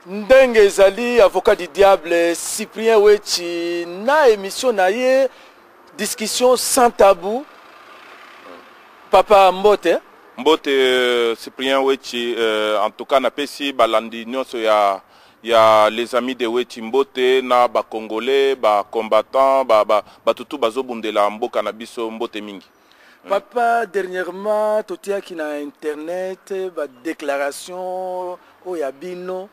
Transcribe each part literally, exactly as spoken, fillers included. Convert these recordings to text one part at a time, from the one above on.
Ndenge Zali, avocat du diable, Cyprien Wechi, na émission na ye, discussion sans tabou. Papa Mbote. Mbote, euh, Cyprien Wechi, euh, en tout cas, na pesi balandi nyonso ya ya les amis de Wechi Mbote, na ba Congolais, ba combattants, ba ba ba tutu bazo bundela mboka na biso Mbote mingi. Papa, dernièrement, totia qui na internet, ba déclaration, oyabino.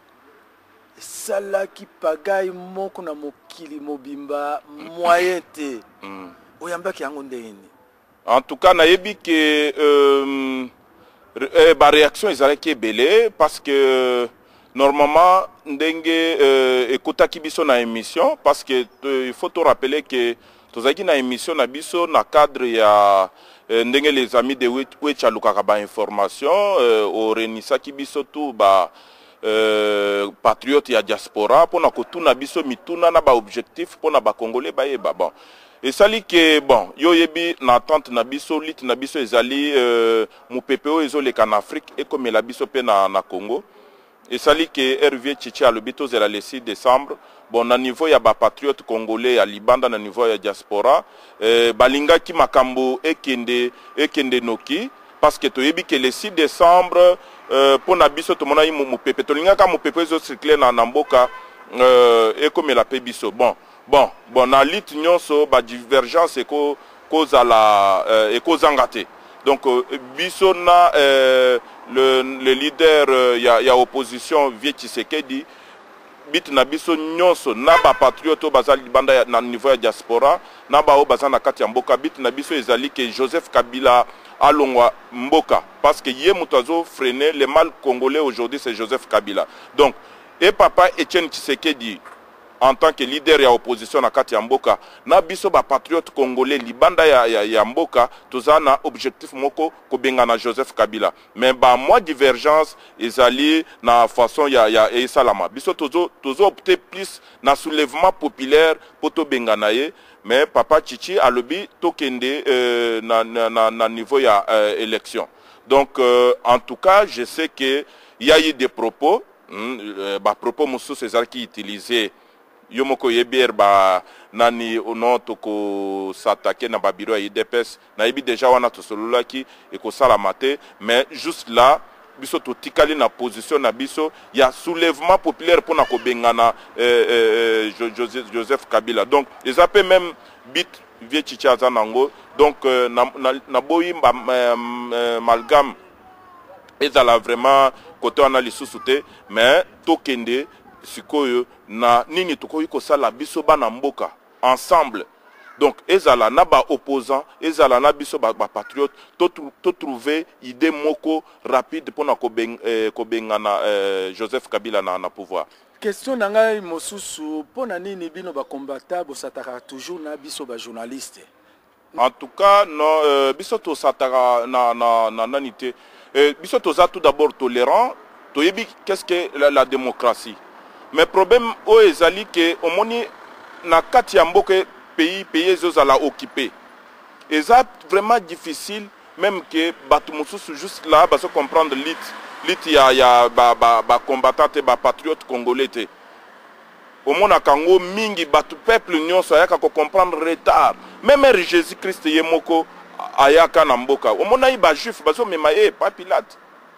Sala qui pagaille moko na mokili mobimba moyen te oyamba ki yango ndeni. En tout cas nayebi que euh, euh, ba réaction ezalaki ebele parce que normalement ndenge euh, ekotaki biso na émission parce que euh, il faut te rappeler que tozaki na émission na biso na cadre ya euh, ndenge les amis de Wecha lukaka ba information euh, au renisaki biso tout ba Euh, patriote ya diaspora pour na kotuna biso mituna na ba objectif pour na ba congolais ba yeba bon et sali que bon yo yebi na attente na biso lit na biso ezali euh, mu P P O ezoleka na Afrique et comme la biso pe na na Congo et sali que Hervé Chichi a le bito zela le six décembre bon na niveau ya ba patriote congolais ya libanda na niveau ya diaspora euh, balinga ki makambo ekende ekende noki parce que to yebi que le six décembre Euh, pour nabiso to mona mu pepe to linga ka mu pepe zo circuler na namboka euh, et comme la pebiso bon bon bon na lit nyonso ba divergence e ko cause la euh, et cause engate donc euh, biso na euh, le le leader euh, ya ya opposition Vieux Tshisekedi bit na biso nyonso na ba patriote bazali banda na niveau ya diaspora na ba o bazana kati ya mboka bit na biso ezali que Joseph Kabila alongwa mboka parce que yé mutazo freiner le mal congolais aujourd'hui c'est Joseph Kabila donc et papa Etienne Tshisekedi en tant que leader ya opposition na kati ya mboka na biso ba patriote congolais libanda ya ya, ya mboka tozana objectif moko ko benga na Joseph Kabila mais ba moi divergence ezali na façon ya ya e salama biso tozo tozo opter plus na soulèvement populaire poto benga na ye mais papa Chichi a lobby tokende euh, na, na, na, na niveau ya euh, élection donc euh, en tout cas je sais que il y a eu des propos hmm, euh, ba propos musu César qui utilisé yomoko yebier ba nani ono toko s'attaquer na ba bureau ya I D P S na yebi déjà wana to sololaki et ko salamate mais juste là biso to tikali na position na biso ya soulèvement populaire pour na ko bengana euh, euh, Joseph, Joseph Kabila donc ils appellent même bit Vieux Chicha zanango donc euh, na, na, na boyi ba euh, malgame ezala vraiment côté analyse souté mais tokende sikoyo na nini tokoyi ko sala biso bana mboka ensemble donc ezala na ba opposant ezala na biso ba, ba patriote to, to trouver idée moko rapide pour na ko ben, eh, ko bengana eh, Joseph Kabila na, na pouvoir. Question nanga mosusu pona nini bino ba combattant bo sataka toujours na biso ba journaliste. En tout cas non euh, biso to sataka na na na nanité euh, biso to za tout d'abord tolérant to yebi qu'est-ce que la, la démocratie. Mais problème o ezali que omoni na kati ya mboka pays pays ezala occupé. Et ça vraiment difficile même que batu mususu juste là ba se comprendre lit lit ya ya ba ba ba combattant te ba patriote congolais te. Omona kango mingi batu peuple nyonso ayaka ko comprendre retard. Même Jésus Christ yemoko ayaka na mboka. Omona iba juif bazo mema e pa Pilate.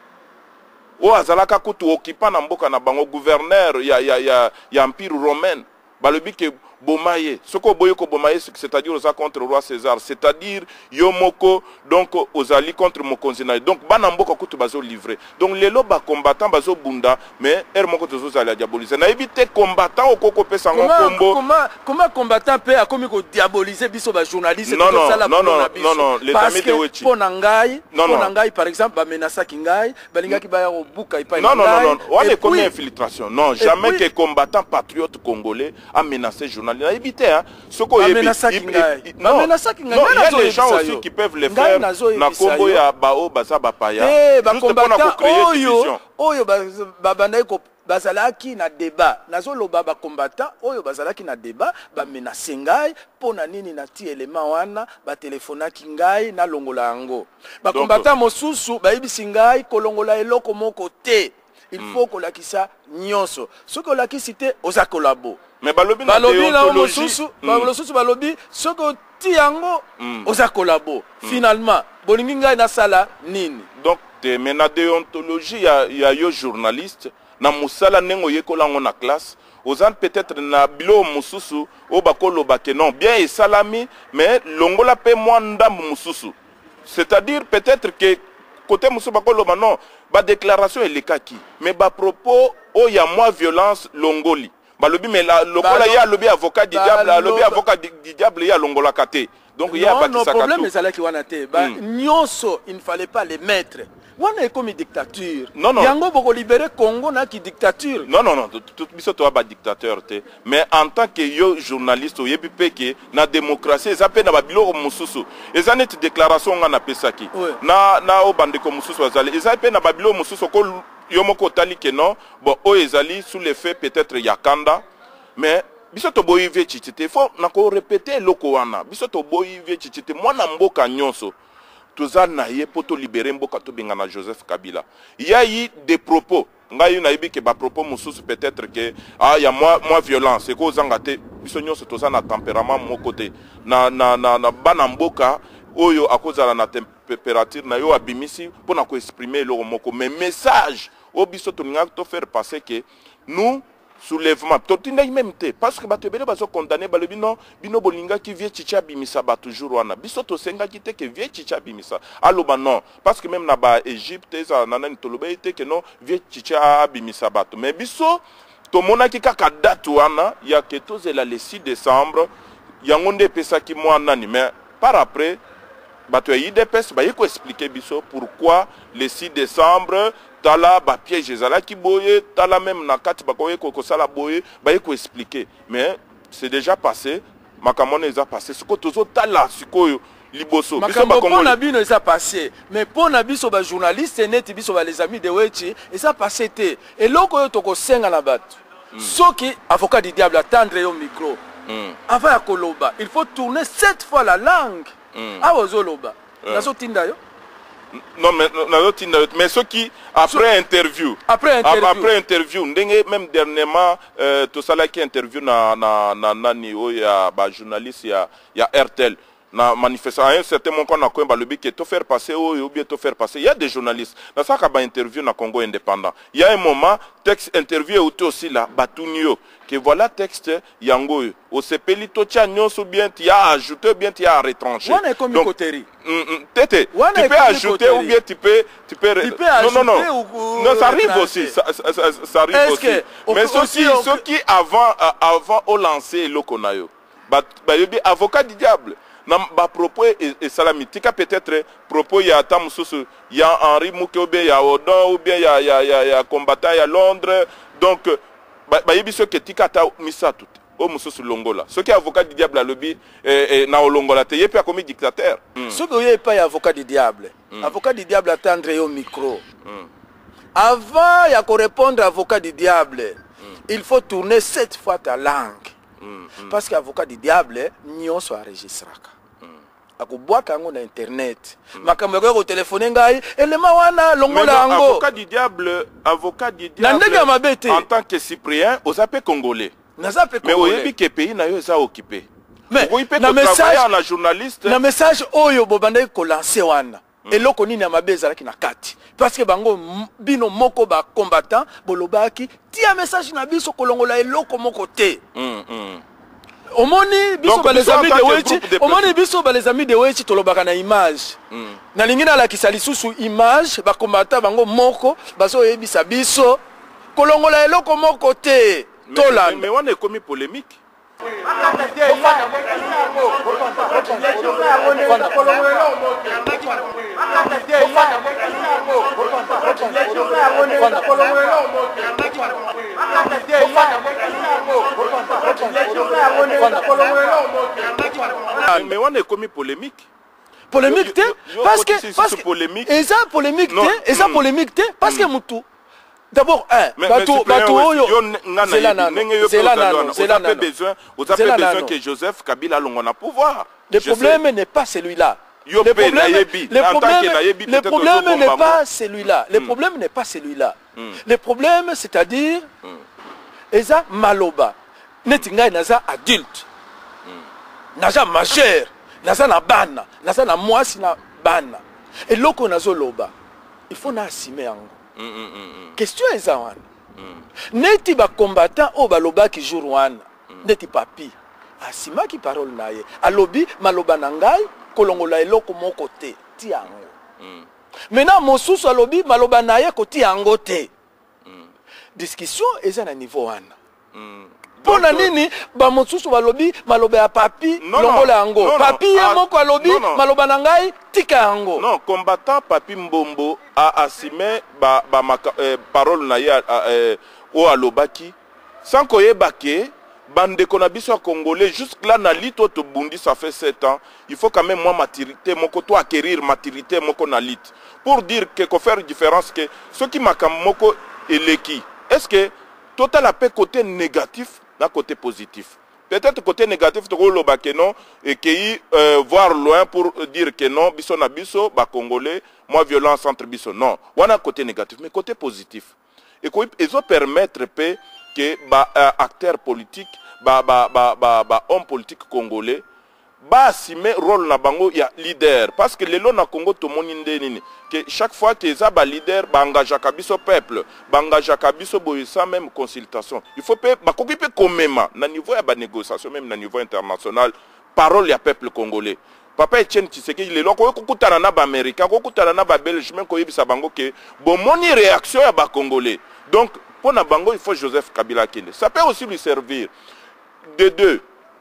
O azalaka kutu occupant na mboka na bango gouverneur ya ya ya, ya empire romain balobi ke bomaye soko boyoko bomaye c'est-à-dire aux contre le roi César c'est-à-dire yomoko donc aux alliés contre mokonzi na donc bana mboka kutu bazo livrer donc lelo ba combattant bazo bunda mais er moko tozo zala diaboliser na éviter combattant okoko pesa ngo kombo comment comment combattant peut a comme ko diaboliser biso ba journaliste non non non non non non les amis de Wechi pona ngai pona ngai par exemple ba menasa ki ngai balinga ki ba ya obuka ipa non non non on est comme infiltration non jamais que combattant patriote congolais a menacé journaliste na éviter hein ce qu'on est non non il y a des gens aussi qui peuvent le faire na kombo ya bao baza bapaya juste pour na créer division oyo ba banda ko bazalaki na débat nazoloba ba combattant oyo bazalaki na débat ba menacer ngai pona nini na ti élément wana ba telefonaki ngai na longola yango ba combattant mosusu ba yebisi ngai kolongola eloko moko te il faut que ça nyonso ce que la cité aux collabo mais balobi na balobi na déontologie balobi balobi ce que tiango aux collabo finalement bolingi ngai na sala nini donc te mais na déontologie ya ya yo journaliste na musala nengo yekolango na classe ozan peut-être na bilo mususu o bakolo bake non bien et salami mais longola pe moi ndambu mususu c'est-à-dire peut-être que côté mususu bakolo non ba déclaration elekaki mais ba propos o ya moi violence longoli balobi mais la lokola ya lobi avocat du diable lobi avocat du diable ya longola kate donc il y a non problème c'est là qui wana te ba nyonso il ne fallait pas les mettre wana comme une dictature non non yango boko libérer Congo na ki dictature non non non tout biso to ba dictateur te mais en tant que yo journaliste o yebi peke na démocratie eza pe na ba biloko mususu eza net déclaration nga na pesaki na na o bande ko mususu azali eza pe na ba biloko mususu ko yo moko tali ke non bon o ezali sous l'effet peut-être yakanda mais biso to boyi vie chichite faut na ko répéter loko wana biso to boyi vie chichite mwana mboka nyonso toza na ye poto libérer mboka to bengana Joseph Kabila il y a eu des propos ngai na yebi ke ba propos mususu peut-être que ah ya moi moi violence et ko zanga te biso nyonso toza na tempérament mo côté na na na, na bana mboka oyo akozala na température na yo abimisi pona ko exprimer lo moko mais message o biso to ninga to faire passer que nous soulèvement totinda même te parce que bato bele bazo condamner balobi non bino bolinga ki vie chicha bimisa ba toujours wana biso to senga ki te que vie chicha bimisa aloba non parce que même na ba Égypte za nanani toloba te que non vie chicha bimisa bato mais biso to mona ki kaka date wana ya que tozela le six décembre yango nde pesa ki mwa nani mais par après bato ya I D P S ba yiko expliquer biso pourquoi le six décembre tala ba piège ezala ki boye tala même na kati ba koye ko sala boye ba yiko expliquer mais c'est déjà passé makamone eza passé ce que tozo tala sikoyo liboso biso ba kongo na bino eza passé mais pour na biso ba journaliste net biso ba les amis de Wechi eza passé te et loko yo toko senga na bato soki avocat du diable attendre yo micro avant ya koloba il faut tourner sept fois la langue ah ozoloba nazo tinda yo non mais mais ceux qui après interview après interview après interview ndenge même dernièrement euh, to sala qui interview na na na nani o ya ba journaliste ya ya R T L na manifestation à un certain moment qu'on a quand même le but que to faire passer ou bien to faire passer il y a des journalistes dans ça ba interview na Congo indépendant il y a un moment texte interview ou aussi là batunio que voilà texte yango au sepeli to tia nyonso bien tu as ajouté bien tu as retranché donc tete tu peux ajouter ou bien tu peux tu peux non non non non ça arrive aussi ça, ça, ça, ça arrive aussi mais ceci ceux qui avant avant au lancer le konayo ba avocat du diable na ba propos et salamitika peut-être propos ya tamususu ya Henri Mukobe ya Odon ou bien ya ya ya ya combattant ya Londres donc ba yebiso ke tikata misatu o mususu longola ce qui avocat du diable lobby et na longola te yepe comme dictateur ce que yé pas avocat du diable avocat du diable attendre au micro avant ya ko répondre avocat du diable il faut tourner sept fois ta langue parce que avocat du diable nyonso enregistraka akubwaka ngo na internet makambo ko téléphoner ngai elema wana longola ngo avocat du diable avocat du diable en tant que cyprien aux appels congolais mais oyebi ke pays na yo eza occupé mais na message na journaliste na message oyo bobanda ko lancer wana eloko nini ya mabeza ki na kati parce que bango bino moko ba combattant bolobaki tia message na biso kolongola eloko moko te omoni biso ba les amis de Wechi omoni biso ba les amis de Wechi tolobaka na image na lingina la kisali susu image ba combattant bango moko baso yebisa biso kolongola eloko moko te tolanda mais on est commis polémique mais on est commis polémique polémique parce que parce que et ça polémique et ça polémique parce que mutu d'abord un bateau bateau yo c'est là c'est là c'est là besoin vous avez besoin que Joseph Kabila l'on a pouvoir le problème n'est pas celui-là Yo le pe problème, nayebi, le en tant problème, que nayebi, le peut-être problème ozo n'est bombango. pas celui-là. Le Mm. problème n'est pas celui-là. Mm. Le problème, c'est-à-dire, Mm. eza maloba. Neti ngai naza adulte. Naza majeur. Naza na bana. Naza na mwasi na bana. Et loko nazo loba. Il faut na assumer yango. Mm, mm, mm, Question eza wana. mm. Neti ba combattant o baloba ki jour wana. Neti papi. Asima ki parole na ye. Alobi maloba na ngai kolongola eloko moko te. Ti yango. Mm. Maintenant mosusu alobi maloba na ye ko ti yango te. Mm. Discussion eza na niveau wana. Mm. Pona Donc, nini ba mosusu balobi maloba ya papi Non, longola non, yango. non, Papi non, ye ah, moko alobi non, non. maloba na ngai tika yango. Non, combattant Papi Mbombo a assumé ba, ba maka, eh, parole na ye eh, o alobaki sans koyeba ke bande qu'on a biso congolais jusque là na lit to bundi ça fait sept ans, il faut quand même moi maturité moko to acquérir maturité moko na lit pour dire que ko faire différence que ce qui makam moko eleki. Est-ce que total a côté négatif na côté positif? Peut-être côté négatif, tu as que non, et qui euh, voir loin pour dire que non, biso na biso, ba congolais, moi violence entre biso. Non, on a côté négatif, mais côté positif. Et ils ont permettre que ba euh, acteurs politiques, ba ba ba ba ba homme politique congolais, ba assumer rôle na bango ya leader. Parce que les lois na Congo to moninde nini. Que chaque fois que les ba leader, ba engage kabiso peuple, ba engage kabiso boy sans même consultation. Il faut pe ba koki pe komema na niveau ya ba négociation même na niveau international parole ya peuple congolais. Papa Etienne Tshisekedi les lois ko kokutana na ba américain, ko kokutana na ba belge même ko yebisa bango ke bon moni réaction ya ba congolais. Donc pour na bango il faut Joseph Kabila kende. Ça peut aussi lui servir de deux.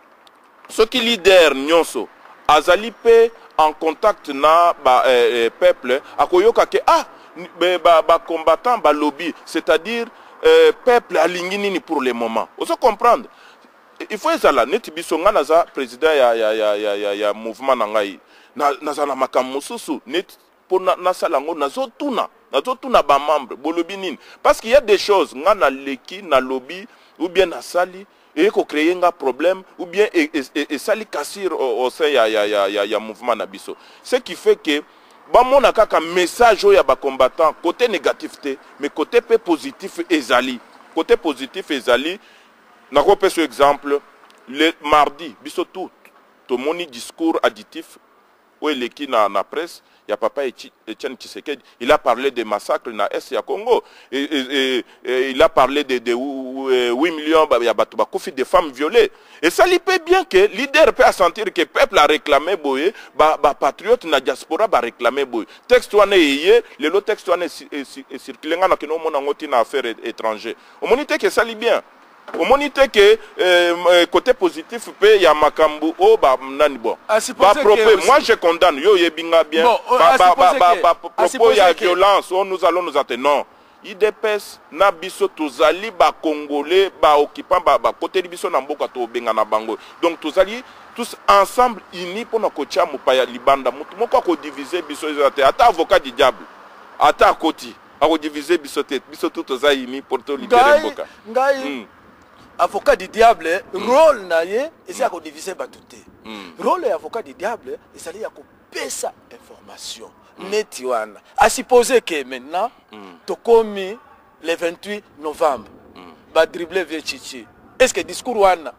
Ce qui leader nyonso azali pe en contact na ba eh, eh, peuple akoyoka ke ah ba ba combattant ba lobby, c'est-à-dire eh, peuple alingi nini pour le moment. Oso comprendre. Il faut ezala neti biso nga naza président ya ya ya ya ya, ya mouvement na ngai na naza na makambo mususu net pour na, na salango nazo tuna nazo tuna ba membre bolobi nini parce qu'il y a des choses nga na leki na lobby ou bien na sali et qu'on crée un problème ou bien et, et, et, et ça les cassir au, au sein ya ya ya ya ya mouvement nabiso. Ce qui fait que ba mon akaka message au ya ba combattant côté négatif té mais côté peu positif ezali côté positif ezali na ko ce exemple le mardi biso tout to moni discours additif ou eleki na na presse. Il y a papa Etienne Tshisekedi, il a parlé des massacres dans l'Est du Congo. Et, et, et, et il a parlé de, de huit millions de femmes violées. Et ça lui peut bien que le leader peut sentir que le peuple a réclamé boye, ba ba patriote na diaspora ba réclamé boye. Texte wana yé, le lot texte wana est circulé ngana que nous mon ngoti na affaires étrangères. On monite que ça lui bien. Au monite que euh, côté positif peut y a makambu oh bah nani bon bah propos moi je condamne yo yebinga bien bon, bah bah bah bah bah propos y a que... violence oh nous allons nous attendre non I D P S na biso tozali ba congolais ba occupant ba ba côté biso na mboka to benga na bango donc tozali tous ensemble unis pour na kocha mupaya libanda mutu moko ko diviser biso ata ata avocat du diable ata koti a ko diviser biso tête biso tout tozali unis pour to libérer mboka ngai mm. Avocat du diable, mm. rôle na ye, et c'est à diviser batouté. Rôle avocat du diable, et ça y a coupé sa information. Mm. Netiwana. À supposer que maintenant, mm. tu commis le vingt-huit novembre, mm. va dribbler Viechichi. Est-ce que discours wana?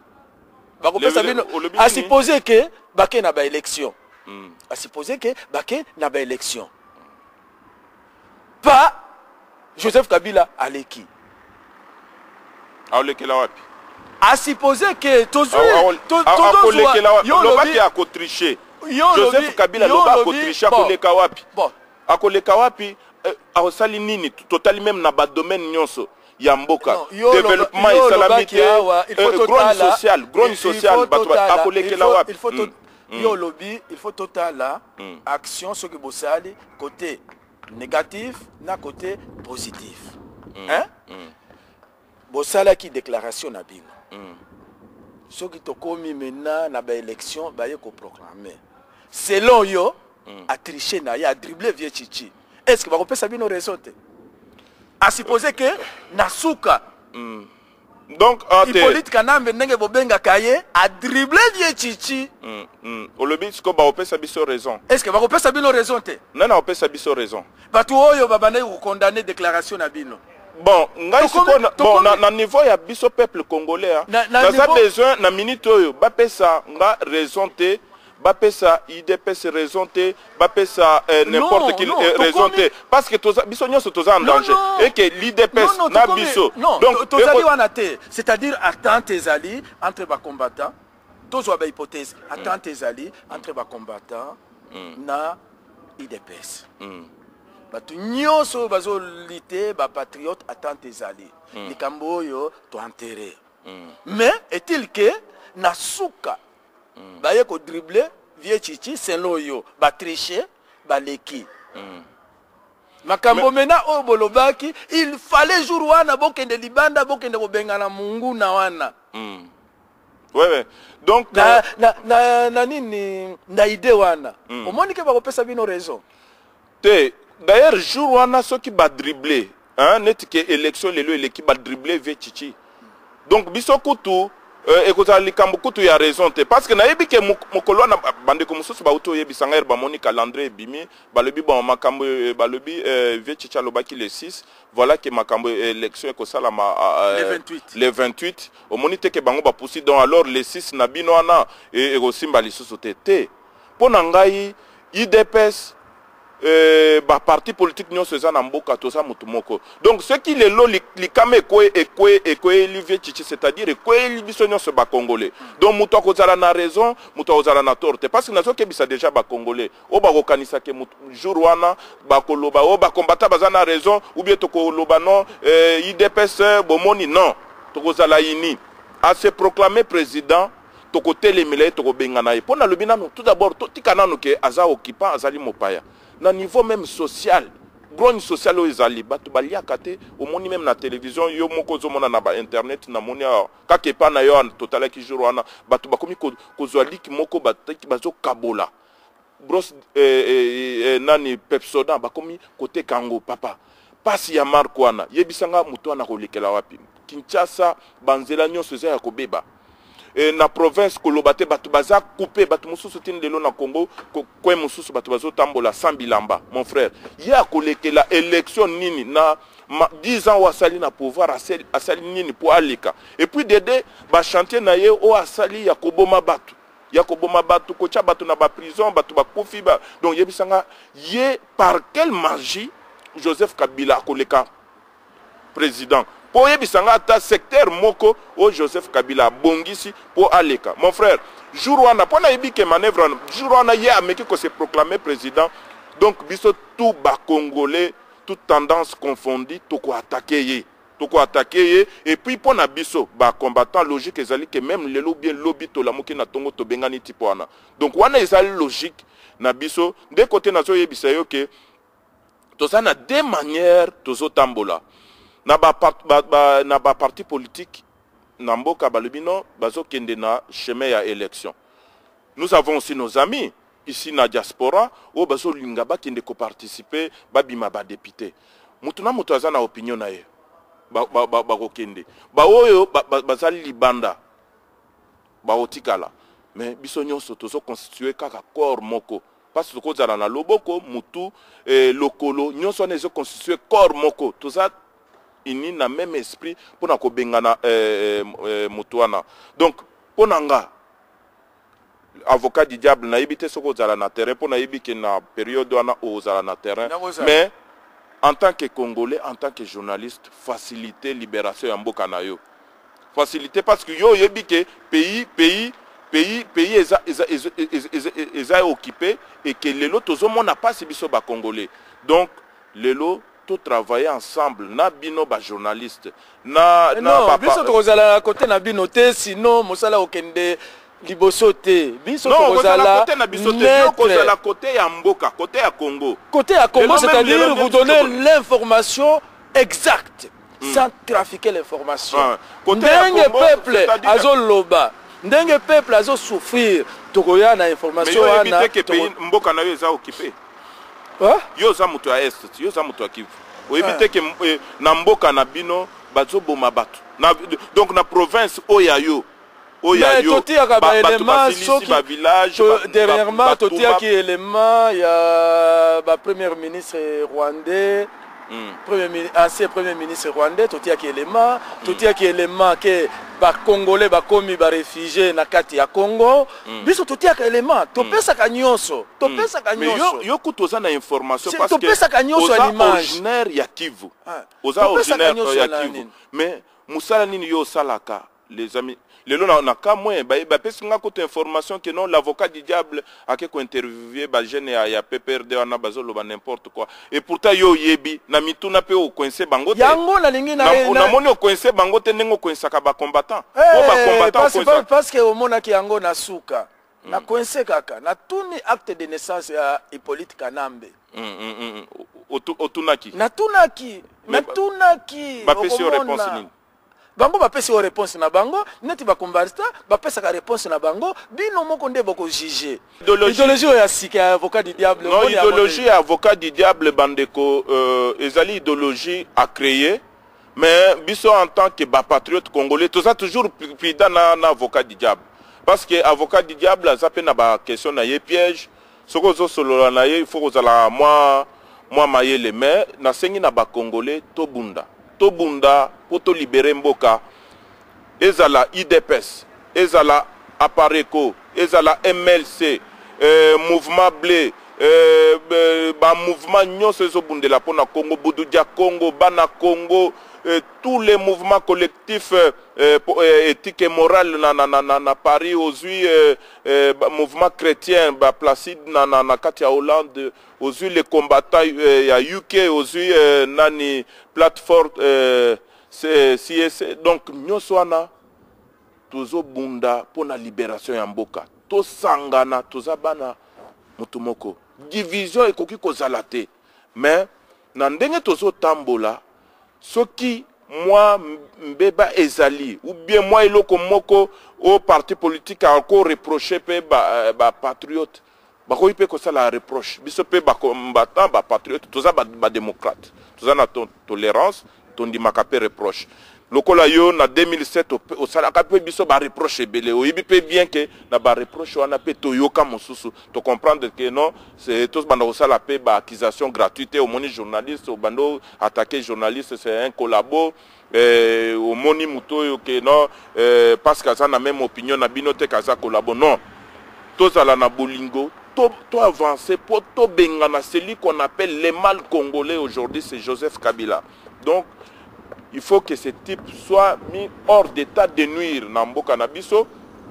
À supposer que baké na ba élection. Mm. À supposer que baké na ba élection. Pas Joseph Kabila Aleki. À supposer que toujours lobaki a triché Joseph Kabila lobaki a triché akoleka wapi akoleka wapi awosali nini total même na ba domaine nyonso ya mboka développement islamique grogne social grogne social bato akolekela wapi il faut yo lobby il faut total la action ce que bosali côté négatif na côté positif hein bosala qui déclaration na bino mm. Ce qui to komi maintenant na ba élection ba ye ko proclamer selon yo mm. a tricher na ya dribbler vieux chichi est-ce que ba ko pesa bino raison te à supposer que na suka mm. Donc, Hippolyte Kanambe ndenge bobenga kaye a dribblé vie chichi. Mm, mm. Olobi siko ba opesa biso raison. Est-ce que ba opesa bino raison te? Non, na opesa biso raison. Batu oyo babane ko condamner déclaration na bino. Bon, ngai siko na, bon na, na niveau ya biso peuple congolais hein. Na, na niveau... besoin na minute oyo ba pesa nga raison te. Bapesa I D P S raison te, bapesa euh, n'importe quelle euh, raison te, parce que toza biso nyonso toza en danger et que l'I D P S na biso. Non, donc tozali wana te, c'est-à-dire attente ezali entre ba combattants, tozwa ba hypothèse, attente ezali entre ba combattants na I D P S. Batu nyonso bazo lité ba patriote attente ezali. Likambo oyo to enterrer. Mais est-il que na suka Mm. Baye ko dribbler vie chichi selo yo ba tricher ba leki mm. Makambo mena o bolobaki il fallait jour wana bokende libanda bokende bobengana mungu na wana mm. Ouais ouais donc na, euh... na, na, na nini na ide wana mm. Omoni ke ba kopesa bino raison te d'ailleurs jour wana soki ba dribbler hein net ke élection lelo l'équipe ba dribbler vie chichi donc biso kutu Euh, et que likambo kutu ya raison te parce que na yebi ke mokolo na bande ko mususu ba uto yebi sanga ba moni calendrier bimi ba lebi bon makambo ba lebi vie chicha lobaki le six voilà que makambo élection ko sala ma le vingt-huit le vingt-huit au moni te ke bango ba poussi donc alors le six na bino ana et ko simba lisusu te te pona ngai I D P S Euh, bah parti politique nous faisons en mboka tout ça mutumoko donc ce qui les lo likame ekwe ekwe ekwe Olivier Chichi c'est-à-dire ekwe libisonyo se ba congolais donc muto kozala na raison muto kozala na torte parce que nazo kebisa déjà ba congolais o ba kokanisa ke jour wana ba koloba o ba combattre bazana raison ou bien to koloba non euh, I D P S bomoni non to kozala ini à se proclamer président to côté les mille to bengana pour na lobina tout d'abord to tikana no ke aza occupant azali mopaya na niveau même social grogne social aux ezali batu baliaka te omoni même na télévision yo moko zomona na ba internet na moni ka kepa na yo total ki jour wana batu bakomi kozwa liki moko bataki bazo kabola bros eh, eh, nani pepsoda bakomi côté kango papa pasi ya marko wana yebisanga muto wana kolekela wapi Kinshasa banzela nyonso za ya kobeba et na province kolobate batu baza coupé batu mususu tin lelo na Congo ko mususu batu bazo tambola sans bilamba mon frère ya kolekela élection nini na dix ans wasali na pouvoir asali, asali nini pour alika et puis dede ba chantier na ye o asali ya koboma batu ya koboma batu ko cha batu na ba prison batu ba kufi ba donc yebisanga ye par quelle magie Joseph Kabila koleka président pour yebisanga ta secteur moko o Joseph Kabila bongisi pour aleka mon frère jour wana pona yebike manœuvre jour wana ye ameki ko se proclamer président donc biso tout ba congolais toute tendance confondue to ko attaquer ye to ko attaquer ye et puis pona biso ba combattant logique ezali que même le lobby lobby to la moki na tongo to bengani tipo wana donc wana ezali logique na biso de côté nazo yebisa yo que to ça na deux manières tozo tambola na ba, ba, ba, na ba parti politique na mboka balubino bazo kende na chemin ya élection. Nous avons aussi nos amis ici na diaspora ou bazo linga ba kende ko participer ba bima ba député. Mutu na mutu azana opinion na ye. Ba ba ba, ba ko kende. Ba oyo ba, ba, bazali libanda. Ba otikala. Mais biso nyonso tozo constituer kaka corps moko. Parce que kozala na loboko mutu eh, lokolo nyonso nezo constituer corps moko. Toza ini na même esprit pour na ko bengana euh, euh, mutuana donc pour nanga avocat du diable na yibite soko zala na terrain pour na yibike na période wana o zala na terrain mais en tant que congolais en tant que journaliste faciliter libération ya mboka na yo faciliter parce que yo yibike pays pays pays pays eza eza eza, eza, eza, eza occupé et que lelo tozomona pas si biso ba congolais donc lelo tout travailler ensemble na bino ba journaliste na na ba biso to kozala côté na bino te sinon mosala okende liboso te biso to kozala côté na biso te yo kozala côté ya mboka côté ya Congo côté ya Congo c'est-à-dire vous donner l'information exacte mm. sans trafiquer l'information ah. Ndenge peuple azo loba ndenge peuple azo souffrir tokoya na information wana mais yo pays mboka na yo eza occupé. Hein? Yo za mutu ya est, yo za mutu ya Kivu. O éviter que na mboka na bino bazo boma batu na, donc na province oyayo mais toti ya ba élément soki ba village dernièrement toti ya ki élément ya ba premier ministre rwandais mm. premier ancien premier ministre rwandais toti ya ki élément mm. toti ya ki élément que ba congolais ba komi ba réfugié na kati ya Congo mm. biso toti ya ki élément to pesa ka nyonso to pesa ka nyonso mais yo yo kutoza na information si, parce que pesa ka nyonso ya image originaire ya Kivu ah. oza originaire ya Kivu mais musala nini yo salaka les amis lelo na na ka moins ba ba pesi nga kote information que non l'avocat du diable a que interviewer ba jeune ya ya P P R D wana bazolo ba n'importe quoi et pourtant yo yebi na mituna pe o coincer bango te yango na lingi na na moni o coincer bango te nengo coincer ka ba combattant o ba combattant coincer parce que o mona ki yango na suka na coincer kaka na tuni acte de naissance ya Hippolyte Kanambe mm otunaki na tunaki na tunaki ba pesi réponse nini bango bapesi o réponse na bango neti ba combattant bapesa ka réponse na bango bino moko nde boko juger idéologie ya sika ya avocat du diable non idéologie ya avocat du diable bandeko euh, ezali idéologie à créer mais biso en tant que ba patriote congolais tout ça toujours prudent na, na avocat du diable parce que avocat du diable azape na ba question na ye piège soko zo solo na ye il faut kozala moi moi mayele mais na sengi na ba congolais to bunda to bunda poto libérer mboka ezala I D P S ezala Apareco ezala M L C euh, mouvement blé euh, euh, ba mouvement nyonso ezo bundela pona Congo Bududia Congo bana Congo euh, tous les mouvements collectifs euh, euh, éthique et morale na na na na Paris aujourd'hui euh, euh, mouvement chrétien ba Placide na na na kati ya Hollande aujourd'hui les combattants euh, ya U K aujourd'hui euh, nani plateforme euh, C S donc nyonso wana tozo bunda pona libération ya mboka to sangana toza bana mutu moko division ekoki kozala te mais na ndenge tozo tambola soki moi mbeba ezali ou bien moi eloko moko au parti politique a encore reproché pe ba, ba patriote ba ko ipe ko sala reproche biso pe ba combattant ba patriote toza ba, ba démocrate toza na to, tolérance tondi makape reproche lokola yo na deux mille sept au sala kape biso ba reproche belé o yibi pe bien que na ba reproche wana pe toyoka mosusu to comprendre que non c'est tous banda au sala pe ba accusation gratuite au moni journaliste au bando attaquer journaliste c'est un collabo euh, au moni muto que non euh, parce que ça na même opinion na binote kaza collabo non tous ala na bolingo to to avancer pour to bengana celui qu'on appelle les mal congolais aujourd'hui c'est Joseph Kabila donc il faut que ce type soit mis hors d'état de nuire dans mboka na biso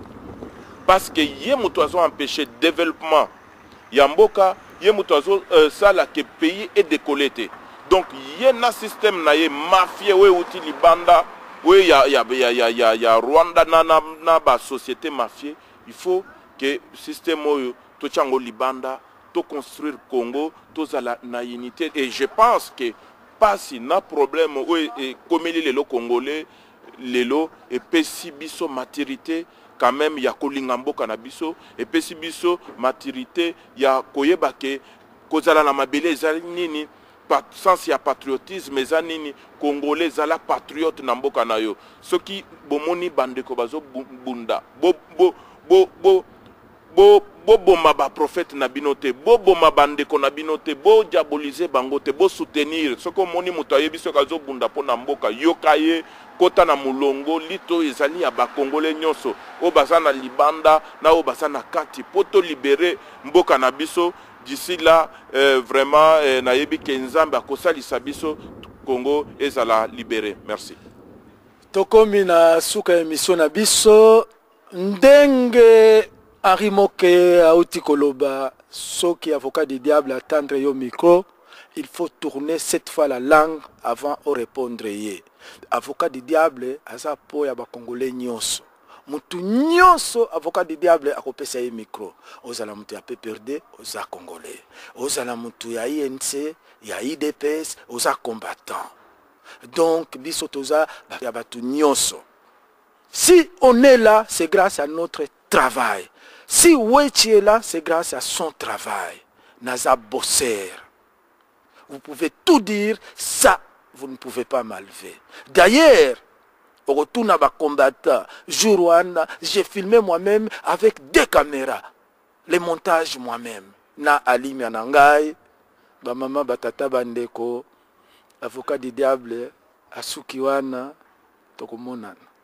parce que yé mutozo empêcher développement ya mboka yé mutozo euh, ça là que pays est décolleté donc yé na système na yé mafia ouais outil libanda ouais ya ya ya ya ya Rwanda na na, na ba société mafia il faut que système oyo to chango libanda to construire Congo to za na unité et je pense que pas si na problème ou et comme les lo congolais les lo et pesi biso maturité quand même ya kolingambo kanabiso et pesi biso maturité ya koyeba ke kozala na mabele za nini pas sens ya patriotisme za nini congolais za la patriote na mboka na yo soki bomoni bandeko bazo bunda bo bo bo bo bo bo boma ba prophète na binote bo boma bandeko na binote bo diaboliser bangote bo soutenir soko moni muto ayebiso kazo bunda pona mboka yokaye kota na mulongo lito ezali ya ba congolais nyonso o bazana libanda na o bazana kati poto libérer mboka na biso d'ici là euh, vraiment euh, na yebi kenzamba kosalisa biso Congo ezala libéré merci tokomi na suka émission na biso ndenge Henri Moke Aouti Koloba, Soki avocat du diable attendre yo micro, il faut tourner cette fois la langue avant de répondre. Avocat du diable, asa po ya ba congolais nyonso. Mutu nyonso avocat du diable akopesa ye micro. Ozala mutu ya P P R D, oza congolais. Ozala mutu ya I N C, ya I D P S, oza combattant. Donc biso toza ya batu nyonso. Si on est là, c'est grâce à notre travail. Si Wechi est là, c'est grâce à son travail. Naza bosser. Vous pouvez tout dire, ça, vous ne pouvez pas m'enlever. D'ailleurs, au retour à ma combattant, jour j'ai filmé moi-même avec deux caméras. Les montages moi-même. Na Ali Mianangai, ba maman batata bandeko, avocat du diable, Asukiwana, Tokomonana.